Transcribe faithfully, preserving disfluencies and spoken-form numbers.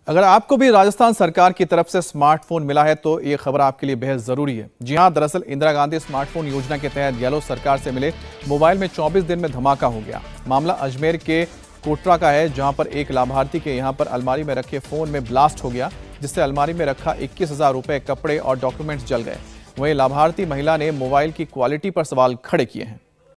अगर आपको भी राजस्थान सरकार की तरफ से स्मार्टफोन मिला है तो ये खबर आपके लिए बेहद जरूरी है। जी हां, दरअसल इंदिरा गांधी स्मार्टफोन योजना के तहत गहलोत सरकार से मिले मोबाइल में चौबीस दिन में धमाका हो गया। मामला अजमेर के कोटरा का है, जहां पर एक लाभार्थी के यहां पर अलमारी में रखे फोन में ब्लास्ट हो गया, जिससे अलमारी में रखा इक्कीस हजार रुपए, कपड़े और डॉक्यूमेंट्स जल गए। वहीं लाभार्थी महिला ने मोबाइल की क्वालिटी पर सवाल खड़े किए हैं।